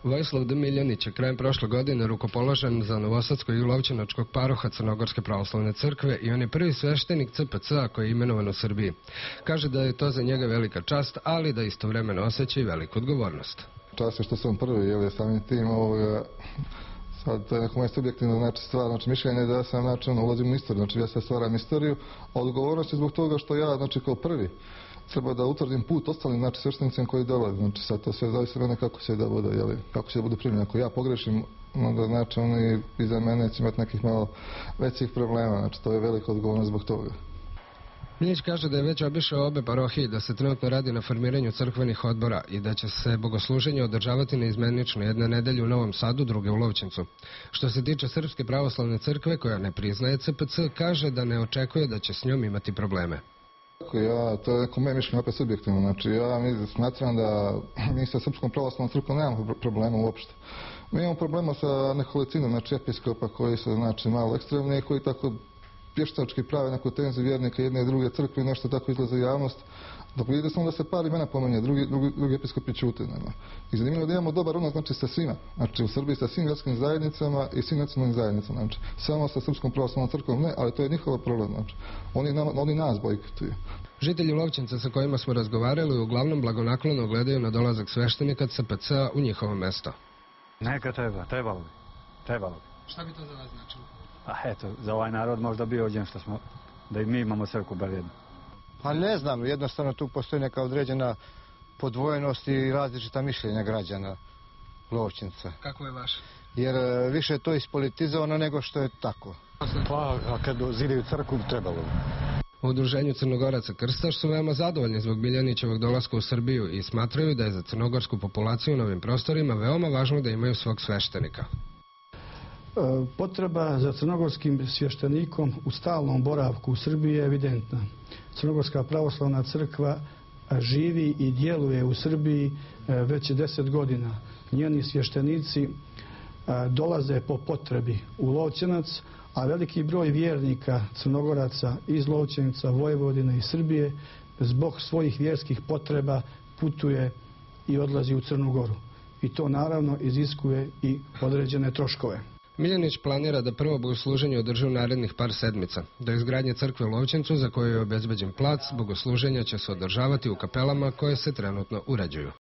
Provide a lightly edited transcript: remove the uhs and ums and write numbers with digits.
Vojislav D. Miljanić je krajem prošle godine rukopoložen za novosadskog i lovčinačkog paroha Crnogorske pravoslavne crkve i on je prvi sveštenik CPC-a koji je imenovan u Srbiji. Kaže da je to za njega velika čast, ali da istovremeno osjeća i veliku odgovornost. Čast je što sam prvi, jer je samim tim sad to je neko moje subjektivno stvar, mišljenje da ja sam ulazim u istoriju, ja sad stvaram istoriju, a odgovornost je zbog toga što ja kao prvi treba da utvrdim put ostalim sveštenicima koji dolaze. Sad to sve zavisi mene kako će da bude, kako će da budu primljeni. Ako ja pogrešim, onda oni iza mene će imati nekih malo većih problema, to je velika odgovornost zbog toga. Miljanić kaže da je već obišao obe parohije, da se trenutno radi na formiranju crkvenih odbora i da će se bogosluženje održavati neizmenično, jedne nedelje u Novom Sadu, druge u Lovćencu. Što se tiče Srpske pravoslavne crkve, koja ne priznaje CPC, kaže da ne očekuje da će s njom imati probleme. To je neko moje mišljenje opet subjektivno. Ja smatram da mi sa Srpskom pravoslavnom crkvom nemamo problema uopšte. Mi imamo problema sa nekolicinom, episkopa koji su malo ekstremni i koji tako pještački prave neku tenziju vjernika jedne i druge crkve i nešto tako izlaze u javnost. Dok vidite samo da se par imena pomenje, drugi episkopi ćute. I zanimljivo da imamo dobar odnos sa svima. U Srbiji sa svim vjerskim zajednicama i svim nacionalnim zajednicama. Samo sa Srpskom pravoslavnom crkvom ne, ali to je njihova problem. Oni nas bojkotuju. Žitelji Lovćenca sa kojima smo razgovarali uglavnom blagonaklono gledaju na dolazak sveštenika CPC-a u njihovo mesto. Neka trebalo bi. Šta bi to za vas značilo? Za ovaj narod možda bi ovdje što smo, da i mi imamo crkvu bar jednu. Pa ne znam, jednostavno tu postoji neka određena podvojenost i različita mišljenja građana Lovćenca. Kako je vaše? Jer više je to ispolitizovano nego što je tako. Pa, kad zidaju crkvu trebalo bi. U udruženju Crnogoraca Krstaš su veoma zadovoljni zbog Miljanićevog dolaska u Srbiju i smatraju da je za crnogorsku populaciju na ovim prostorima veoma važno da imaju svog sveštenika. Potreba za crnogorskim svještenikom u stalnom boravku u Srbiji je evidentna. Crnogorska pravoslavna crkva živi i djeluje u Srbiji već 10 godina. Njeni svještenici dolaze po potrebi u Lovćenac, a veliki broj vjernika Crnogoraca iz Lovćenca, Vojvodine i Srbije zbog svojih vjerskih potreba putuje i odlazi u Crnu Goru. I to naravno iziskuje i određene troškove. Miljanić planira da prvo bogosluženje održi u narednih par sedmica. Do izgradnje crkve u Lovćencu, za koju je obezbeđen plac, bogosluženja će se održavati u kapelama koje se trenutno uređuju.